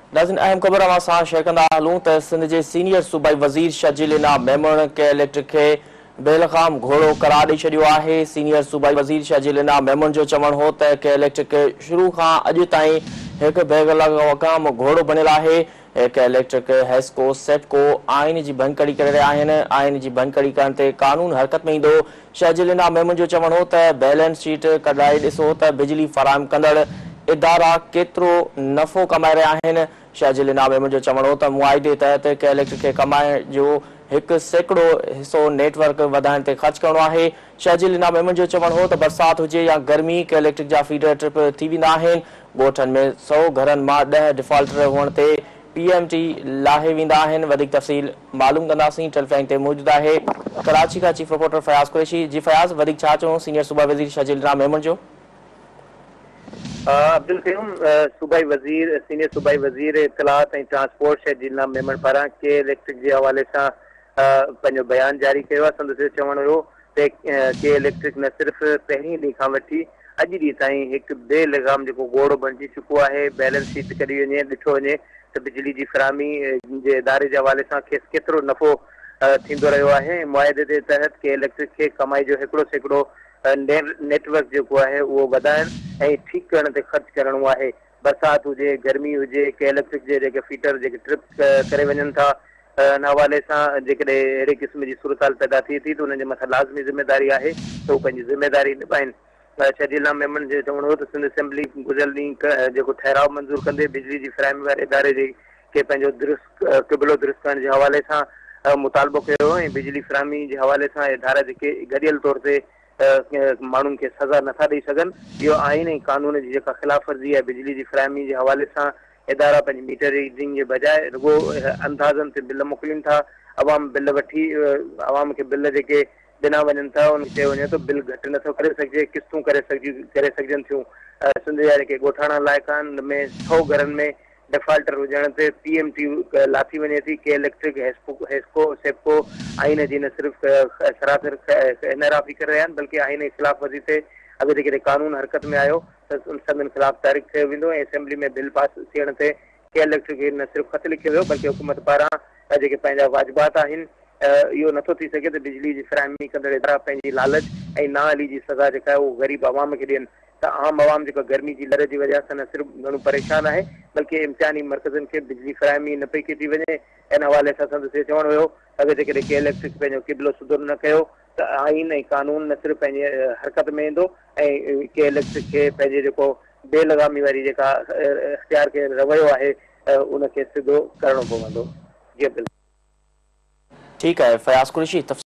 नाज़रीन, अहम ख़बर अवां सां शेयर कंदा हलूं त सिंध जे सीनियर सूबाई वज़ीर शर्जील इनाम मेमण के इलेक्ट्रिक खे बेलगाम घोड़ो करार ॾेई छॾियो आहे। सीनियर सूबाई वज़ीर शर्जील इनाम मेमण जो चवणु हो त के इलेक्ट्रिक शुरू खां अॼु ताईं हिकु बेलगाम घोड़ो बणियल आहे। के इलेक्ट्रिक हेस्को सेप्को आइन जी भंकड़ी करे रहिया आहिनि। आइन जी भंकड़ी करण ते कानून हरकत में ईंदो। शर्जील इनाम मेमण जो चवणु हो त बैलेंस शीट कढाए ॾिसो त बिजली फराहम कंदड़ इदारा केतिरो नफ़ो कमाए रहिया आहिनि। शर्जील इनाम मेमण जो चवणु हो त मुआइदे तहत के इलेक्ट्रिक खे कमाइण जो 1/100 हिसो नेटवर्क वधाइण ते ख़र्च करणो आहे। शर्जील इनाम मेमण जो चवणु हो त बरसाति हुजे या गर्मी के इलेक्ट्रिक जा फीडर ट्रिप थी वेंदा आहिनि। ॻोठनि में 100 घरनि मां 10 डिफॉल्टर हुअण ते PMT लाहे वेंदा आहिनि। वधीक तफ़सील मालूम कंदासीं। टेलीफोन ते मौजूदु आहे कराची का चीफ रिपोर्टर फयाज़ कुरैशी। जी फयाज़, वधीक छा चऊं सीनियर सूबाई वज़ीर शर्जील इनाम मेमण जो? अब्दुल क़यूम सूबाई वज़ीर सीनियर सूबाई वज़ीर इत्तलात ऐं ट्रांसपोर्ट शर्जील इनाम मेमण पारां के इलेक्ट्रिक के हवाले सां पंहिंजो बयान जारी कयो आहे। संदसि चवणु हुयो त के इलेक्ट्रिक न सिर्फ़ पहिरीं ॾींहं खां वठी अॼु ॾींहं ताईं हिकु बेलगाम जेको घोड़ो बणिजी चुको आहे। बैलेंस शीट कढी वञे, ॾिठो वञे त बिजली जी फराहमी जे इदारे जे हवाले सां खेसि केतिरो नफ़ो थींदो रहियो आहे। मुआइदे जे तहत के इलेक्ट्रिक खे कमाई जो 1/2 नेटवर्क जेको आहे उहो वधाइण ऐं ठीकु करण ते ख़र्च करणो आहे। बरसाति हुजे, गर्मी हुजे, के इलेक्ट्रिक जे जेके फीटर जेके ट्रिप करे वञनि था, इन हवाले सां जेकॾहिं अहिड़े क़िस्म जी सूरत हाल पैदा थिए थी त उन्हनि जे मथां लाज़मी ज़िमेदारी आहे त उहे पंहिंजी ज़िमेदारी निभाइनि। शर्जील इनाम मेमण जो चवणो हो त सिंध असेंबली गुज़िरियल ॾींहुं जेको ठहराव मंज़ूर कंदे बिजली जी फराहमी वारे इदारे जे के पंहिंजो क़िबिलो दुरुस्त करण जे हवाले सां मुतालबो कयो ऐं बिजली फराहमी जे हवाले सां इदारा जेके गॾियल तौर ते माण्हुनि खे सज़ा नथा ॾेई सघनि। इहो आइन ऐं कानून जी जेका ख़िलाफ़ वर्ज़ी आहे बिजली जी फराहमी जे हवाले सां इदारा पंहिंजी मीटर रीडिंग जे बजाए रुॻो अंदाज़नि ते बिल मोकिलीनि था। अवाम बिल वठी अवाम खे बिल जेके ॾिना वञनि था उन चयो वञे थो बिल घटि नथो करे सघिजे, किस्तूं करे सघजनि थियूं। सिंध जा जेके ॻोठाणा इलाइक़ा आहिनि उन में 100 घरनि में डिफॉल्टर हुजण ते PMT लाथी वञे थी। के इलेक्ट्रिक हेस्को सेप्को आइन जी न सिर्फ़ सरासर हिनराफ़ी करे रहिया आहिनि बल्कि आइन जी ख़िलाफ़ वर्ज़ी ते अॻिते जेकॾहिं कानून हरकत में आयो त संदनि ख़िलाफ़ तारीख़ कयो वेंदो ऐं असेंबली में बिल पास थियण ते के इलेक्ट्रिक खे न सिर्फ़ ख़त लिखियो वियो बल्कि हुकूमत पारां जेके पंहिंजा वाजिबात आहिनि इहो नथो थी सघे त बिजली जी फराहमी कंदड़ इदारा पंहिंजी लालच ऐं नाअहली जी सज़ा जेका आहे उहो ग़रीब अवाम खे ॾियनि त आम अवाम जेका गर्मी जी लहर जी वजह सां न सिर्फ़ु घणो परेशान आहे बल्कि इम्तिहानी मर्कज़नि खे बिजली फराहमी न पई कई वञे। इन हवाले सां संदसि चवणु हुयो अगरि जेकॾहिं के इलेक्ट्रिक पंहिंजो क़िबिलो सुधर न कयो त आइन ऐं कानून न सिर्फ़ु पंहिंजे हरकत में ईंदो ऐं के इलेक्ट्रिक खे पंहिंजे जेको बेलगामी वारी जेका इख़्तियार खे रवैयो आहे उनखे सिधो करणो पवंदो। जी बिल्कुलु ठीकु आहे फयाज़ कुरैशी।